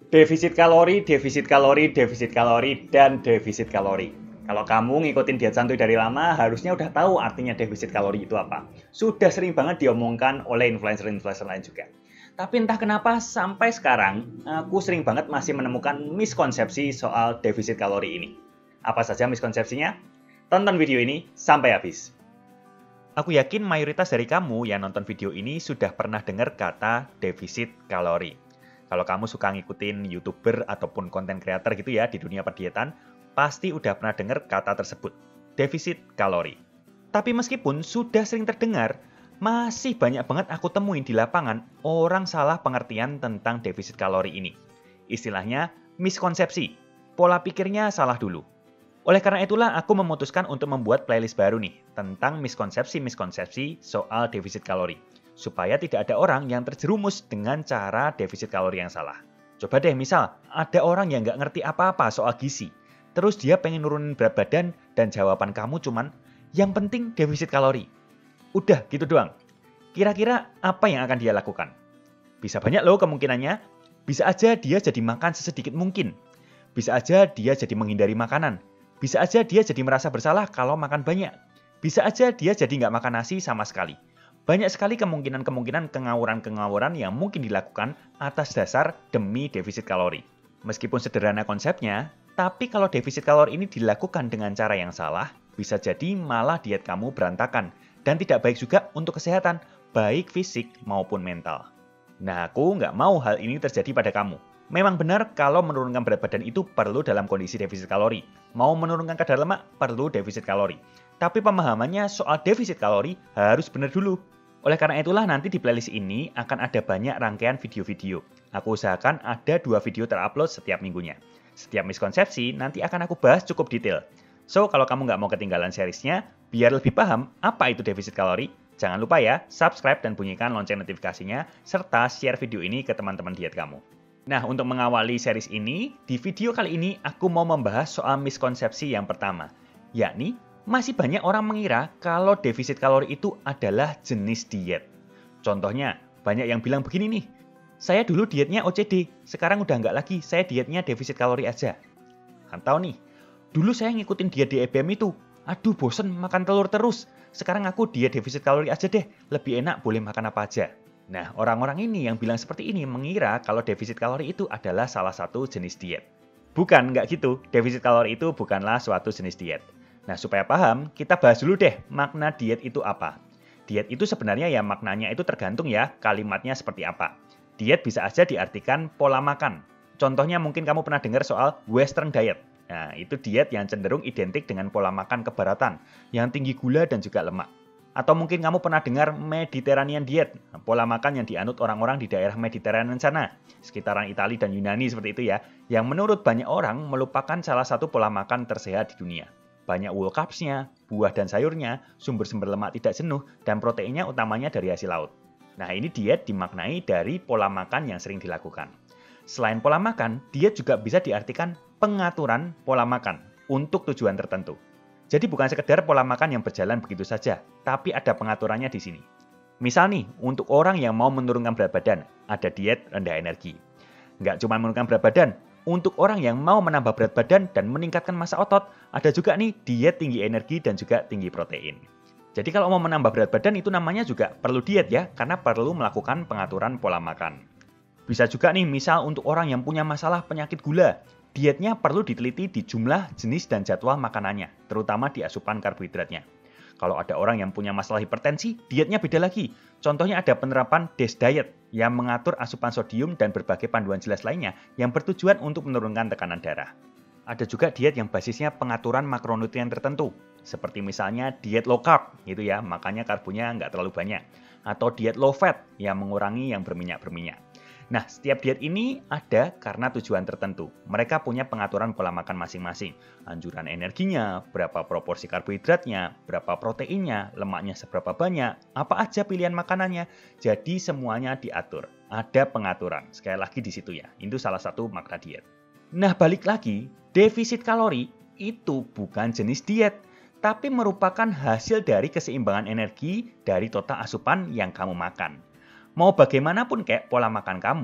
Defisit kalori, defisit kalori, defisit kalori, dan defisit kalori. Kalau kamu ngikutin diet santuy dari lama, harusnya udah tahu artinya defisit kalori itu apa. Sudah sering banget diomongkan oleh influencer-influencer lain juga. Tapi entah kenapa sampai sekarang, aku sering banget masih menemukan miskonsepsi soal defisit kalori ini. Apa saja miskonsepsinya? Tonton video ini sampai habis. Aku yakin mayoritas dari kamu yang nonton video ini sudah pernah dengar kata defisit kalori. Kalau kamu suka ngikutin YouTuber ataupun konten creator gitu ya di dunia perdietan, pasti udah pernah dengar kata tersebut, defisit kalori. Tapi meskipun sudah sering terdengar, masih banyak banget aku temuin di lapangan orang salah pengertian tentang defisit kalori ini. Istilahnya miskonsepsi, pola pikirnya salah dulu. Oleh karena itulah aku memutuskan untuk membuat playlist baru nih tentang miskonsepsi-miskonsepsi soal defisit kalori. Supaya tidak ada orang yang terjerumus dengan cara defisit kalori yang salah. Coba deh misal, ada orang yang nggak ngerti apa-apa soal gizi. Terus dia pengen nurunin berat badan dan jawaban kamu cuman, yang penting defisit kalori. Udah gitu doang. Kira-kira apa yang akan dia lakukan? Bisa banyak loh kemungkinannya. Bisa aja dia jadi makan sesedikit mungkin. Bisa aja dia jadi menghindari makanan. Bisa aja dia jadi merasa bersalah kalau makan banyak. Bisa aja dia jadi nggak makan nasi sama sekali. Banyak sekali kemungkinan-kemungkinan kengawuran-kengawuran yang mungkin dilakukan atas dasar demi defisit kalori. Meskipun sederhana konsepnya, tapi kalau defisit kalori ini dilakukan dengan cara yang salah, bisa jadi malah diet kamu berantakan dan tidak baik juga untuk kesehatan, baik fisik maupun mental. Nah, aku nggak mau hal ini terjadi pada kamu. Memang benar kalau menurunkan berat badan itu perlu dalam kondisi defisit kalori. Mau menurunkan kadar lemak perlu defisit kalori. Tapi pemahamannya soal defisit kalori harus benar dulu. Oleh karena itulah nanti di playlist ini akan ada banyak rangkaian video-video. Aku usahakan ada 2 video terupload setiap minggunya. Setiap miskonsepsi nanti akan aku bahas cukup detail. So, kalau kamu nggak mau ketinggalan seriesnya, biar lebih paham apa itu defisit kalori, jangan lupa ya, subscribe dan bunyikan lonceng notifikasinya, serta share video ini ke teman-teman diet kamu. Nah, untuk mengawali series ini, di video kali ini aku mau membahas soal miskonsepsi yang pertama, yakni masih banyak orang mengira kalau defisit kalori itu adalah jenis diet. Contohnya, banyak yang bilang begini nih, saya dulu dietnya OCD, sekarang udah nggak lagi, saya dietnya defisit kalori aja. Atau nih, dulu saya ngikutin diet di EBM itu, aduh bosen makan telur terus, sekarang aku diet defisit kalori aja deh, lebih enak boleh makan apa aja. Nah, orang-orang ini yang bilang seperti ini mengira kalau defisit kalori itu adalah salah satu jenis diet. Bukan, nggak gitu, defisit kalori itu bukanlah suatu jenis diet. Nah, supaya paham, kita bahas dulu deh makna diet itu apa. Diet itu sebenarnya ya maknanya itu tergantung ya kalimatnya seperti apa. Diet bisa aja diartikan pola makan. Contohnya mungkin kamu pernah dengar soal Western diet. Nah, itu diet yang cenderung identik dengan pola makan kebaratan, yang tinggi gula dan juga lemak. Atau mungkin kamu pernah dengar Mediterranean diet, pola makan yang dianut orang-orang di daerah Mediterranean sana, sekitaran Italia dan Yunani seperti itu ya, yang menurut banyak orang merupakan salah satu pola makan tersehat di dunia. Banyak wool carbs-nya, buah dan sayurnya, sumber-sumber lemak tidak jenuh, dan proteinnya utamanya dari hasil laut. Nah, ini diet dimaknai dari pola makan yang sering dilakukan. Selain pola makan, diet juga bisa diartikan pengaturan pola makan untuk tujuan tertentu. Jadi bukan sekedar pola makan yang berjalan begitu saja, tapi ada pengaturannya di sini. Misal nih, untuk orang yang mau menurunkan berat badan, ada diet rendah energi. Nggak cuma menurunkan berat badan, untuk orang yang mau menambah berat badan dan meningkatkan massa otot, ada juga nih diet tinggi energi dan juga tinggi protein. Jadi kalau mau menambah berat badan itu namanya juga perlu diet ya, karena perlu melakukan pengaturan pola makan. Bisa juga nih misal untuk orang yang punya masalah penyakit gula, dietnya perlu diteliti di jumlah, jenis, dan jadwal makanannya, terutama di asupan karbohidratnya. Kalau ada orang yang punya masalah hipertensi, dietnya beda lagi. Contohnya ada penerapan DASH diet yang mengatur asupan sodium dan berbagai panduan jelas lainnya yang bertujuan untuk menurunkan tekanan darah. Ada juga diet yang basisnya pengaturan makronutrien tertentu, seperti misalnya diet low carb, gitu ya, makanya karbonya nggak terlalu banyak. Atau diet low fat yang mengurangi yang berminyak-berminyak. Nah, setiap diet ini ada karena tujuan tertentu. Mereka punya pengaturan pola makan masing-masing. Anjuran energinya, berapa proporsi karbohidratnya, berapa proteinnya, lemaknya seberapa banyak, apa aja pilihan makanannya. Jadi semuanya diatur. Ada pengaturan. Sekali lagi di situ ya. Itu salah satu makna diet. Nah, balik lagi, defisit kalori itu bukan jenis diet, tapi merupakan hasil dari keseimbangan energi dari total asupan yang kamu makan. Mau bagaimanapun kayak pola makan kamu,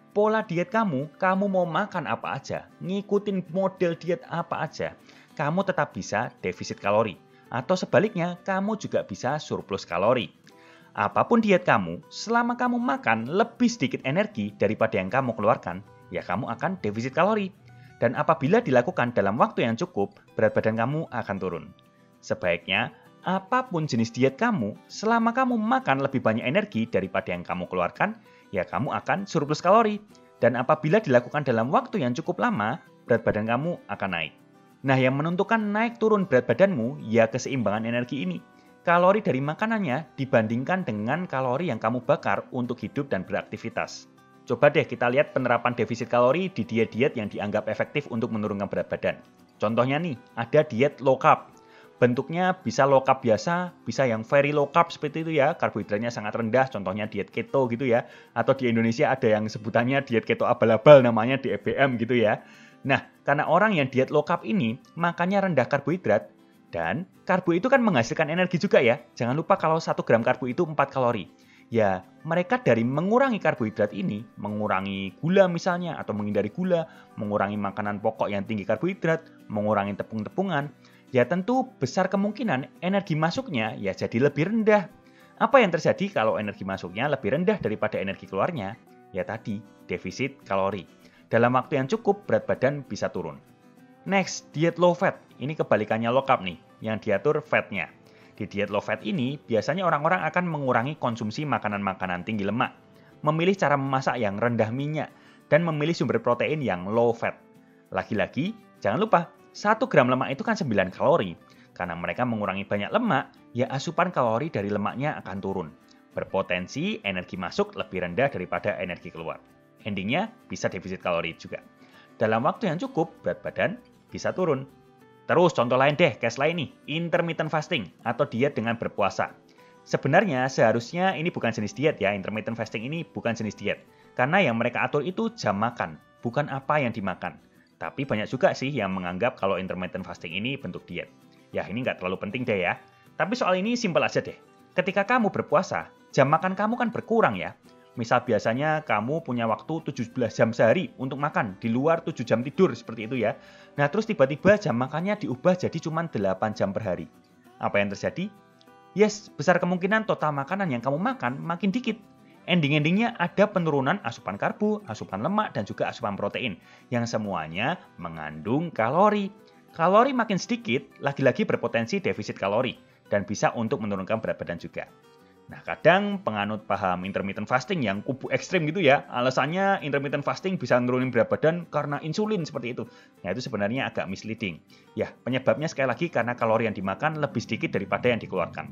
pola diet kamu mau makan apa aja, ngikutin model diet apa aja, kamu tetap bisa defisit kalori. Atau sebaliknya, kamu juga bisa surplus kalori. Apapun diet kamu, selama kamu makan lebih sedikit energi daripada yang kamu keluarkan, ya kamu akan defisit kalori. Dan apabila dilakukan dalam waktu yang cukup, berat badan kamu akan turun. Sebaiknya, apapun jenis diet kamu, selama kamu makan lebih banyak energi daripada yang kamu keluarkan, ya kamu akan surplus kalori. Dan apabila dilakukan dalam waktu yang cukup lama, berat badan kamu akan naik. Nah, yang menentukan naik turun berat badanmu, ya keseimbangan energi ini. Kalori dari makanannya dibandingkan dengan kalori yang kamu bakar untuk hidup dan beraktivitas. Coba deh kita lihat penerapan defisit kalori di diet-diet yang dianggap efektif untuk menurunkan berat badan. Contohnya nih, ada diet low carb. Bentuknya bisa low carb biasa, bisa yang very low carb seperti itu ya, karbohidratnya sangat rendah, contohnya diet keto gitu ya. Atau di Indonesia ada yang sebutannya diet keto abal-abal, namanya DBM gitu ya. Nah, karena orang yang diet low carb ini makannya rendah karbohidrat, dan karbo itu kan menghasilkan energi juga ya. Jangan lupa kalau 1 gram karbo itu 4 kalori. Ya, mereka dari mengurangi karbohidrat ini, mengurangi gula misalnya, atau menghindari gula, mengurangi makanan pokok yang tinggi karbohidrat, mengurangi tepung-tepungan, ya tentu besar kemungkinan energi masuknya ya jadi lebih rendah. Apa yang terjadi kalau energi masuknya lebih rendah daripada energi keluarnya? Ya tadi, defisit kalori. Dalam waktu yang cukup, berat badan bisa turun. Next, diet low fat. Ini kebalikannya low carb nih, yang diatur fatnya. Di diet low fat ini, biasanya orang-orang akan mengurangi konsumsi makanan-makanan tinggi lemak, memilih cara memasak yang rendah minyak, dan memilih sumber protein yang low fat. Lagi-lagi, jangan lupa, 1 gram lemak itu kan 9 kalori. Karena mereka mengurangi banyak lemak, ya asupan kalori dari lemaknya akan turun. Berpotensi energi masuk lebih rendah daripada energi keluar. Endingnya bisa defisit kalori juga. Dalam waktu yang cukup, berat badan bisa turun. Terus contoh lain deh, case lain nih, intermittent fasting atau diet dengan berpuasa. Sebenarnya seharusnya ini bukan jenis diet ya, intermittent fasting ini bukan jenis diet. Karena yang mereka atur itu jam makan, bukan apa yang dimakan. Tapi banyak juga sih yang menganggap kalau intermittent fasting ini bentuk diet. Ya ini nggak terlalu penting deh ya. Tapi soal ini simpel aja deh. Ketika kamu berpuasa, jam makan kamu kan berkurang ya. Misal biasanya kamu punya waktu 17 jam sehari untuk makan, di luar 7 jam tidur, seperti itu ya. Nah terus tiba-tiba jam makannya diubah jadi cuma 8 jam per hari. Apa yang terjadi? Yes, besar kemungkinan total makanan yang kamu makan makin dikit. Ending-endingnya ada penurunan asupan karbo, asupan lemak, dan juga asupan protein, yang semuanya mengandung kalori. Kalori makin sedikit, lagi-lagi berpotensi defisit kalori, dan bisa untuk menurunkan berat badan juga. Nah, kadang penganut paham intermittent fasting yang kubu ekstrim gitu ya, alasannya intermittent fasting bisa nurunin berat badan karena insulin seperti itu. Nah, itu sebenarnya agak misleading. Ya, penyebabnya sekali lagi karena kalori yang dimakan lebih sedikit daripada yang dikeluarkan.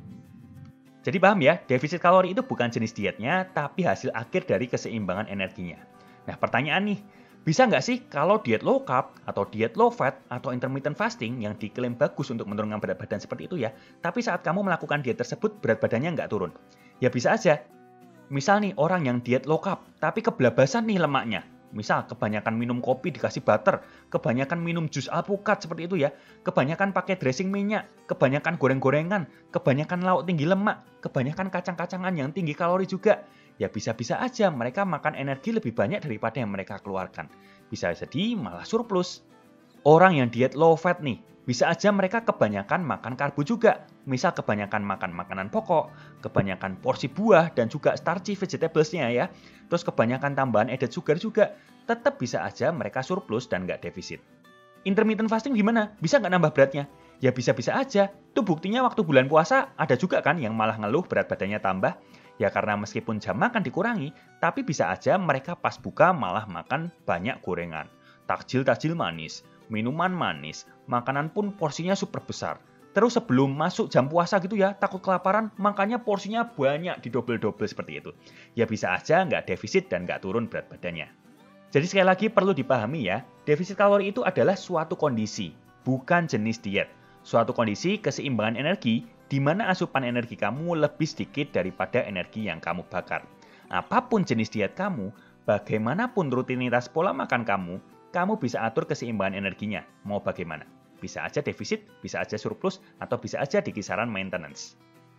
Jadi paham ya, defisit kalori itu bukan jenis dietnya, tapi hasil akhir dari keseimbangan energinya. Nah, pertanyaan nih, bisa nggak sih kalau diet low carb atau diet low fat atau intermittent fasting yang diklaim bagus untuk menurunkan berat badan seperti itu ya, tapi saat kamu melakukan diet tersebut berat badannya nggak turun? Ya bisa aja. Misal nih orang yang diet low carb, tapi kebelabasan nih lemaknya. Misal kebanyakan minum kopi dikasih butter, kebanyakan minum jus alpukat seperti itu ya, kebanyakan pakai dressing minyak, kebanyakan goreng-gorengan, kebanyakan lauk tinggi lemak, kebanyakan kacang-kacangan yang tinggi kalori juga. Ya bisa-bisa aja mereka makan energi lebih banyak daripada yang mereka keluarkan. Bisa jadi malah surplus. Orang yang diet low fat nih, bisa aja mereka kebanyakan makan karbo juga. Misal kebanyakan makan makanan pokok, kebanyakan porsi buah dan juga starchy vegetablesnya ya. Terus kebanyakan tambahan added sugar juga. Tetap bisa aja mereka surplus dan nggak defisit. Intermittent fasting gimana? Bisa nggak nambah beratnya? Ya bisa-bisa aja. Tuh buktinya waktu bulan puasa ada juga kan yang malah ngeluh berat badannya tambah. Ya karena meskipun jam makan dikurangi, tapi bisa aja mereka pas buka malah makan banyak gorengan, takjil-takjil manis, minuman manis, makanan pun porsinya super besar. Terus sebelum masuk jam puasa gitu ya, takut kelaparan, makanya porsinya banyak didobel-dobel seperti itu. Ya bisa aja nggak defisit dan nggak turun berat badannya. Jadi sekali lagi perlu dipahami ya, defisit kalori itu adalah suatu kondisi, bukan jenis diet. Suatu kondisi keseimbangan energi di mana asupan energi kamu lebih sedikit daripada energi yang kamu bakar. Apapun jenis diet kamu, bagaimanapun rutinitas pola makan kamu bisa atur keseimbangan energinya. Mau bagaimana? Bisa aja defisit, bisa aja surplus, atau bisa aja di kisaran maintenance.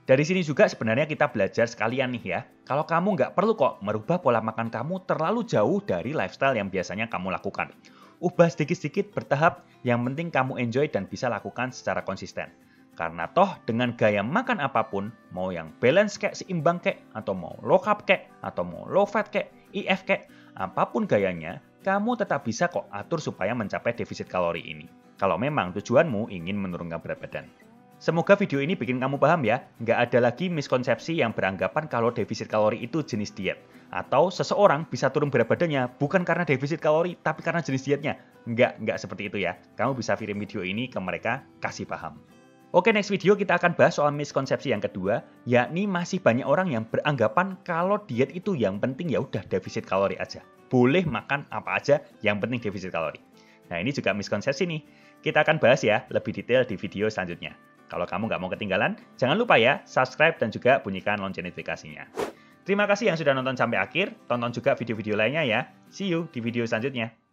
Dari sini juga sebenarnya kita belajar sekalian nih ya, kalau kamu nggak perlu kok merubah pola makan kamu terlalu jauh dari lifestyle yang biasanya kamu lakukan. Ubah sedikit-sedikit bertahap, yang penting kamu enjoy dan bisa lakukan secara konsisten. Karena toh dengan gaya makan apapun, mau yang balance kayak seimbang kayak, atau mau low carb kayak, atau mau low fat kayak, IF kayak, apapun gayanya, kamu tetap bisa kok atur supaya mencapai defisit kalori ini. Kalau memang tujuanmu ingin menurunkan berat badan. Semoga video ini bikin kamu paham ya, nggak ada lagi miskonsepsi yang beranggapan kalau defisit kalori itu jenis diet. Atau seseorang bisa turun berat badannya bukan karena defisit kalori, tapi karena jenis dietnya. Nggak seperti itu ya. Kamu bisa kirim video ini ke mereka, kasih paham. Oke, next video kita akan bahas soal miskonsepsi yang kedua, yakni masih banyak orang yang beranggapan kalau diet itu yang penting ya udah defisit kalori aja. Boleh makan apa aja, yang penting defisit kalori. Nah, ini juga miskonsepsi nih. Kita akan bahas ya lebih detail di video selanjutnya. Kalau kamu nggak mau ketinggalan, jangan lupa ya subscribe dan juga bunyikan lonceng notifikasinya. Terima kasih yang sudah nonton sampai akhir, tonton juga video-video lainnya ya. See you di video selanjutnya.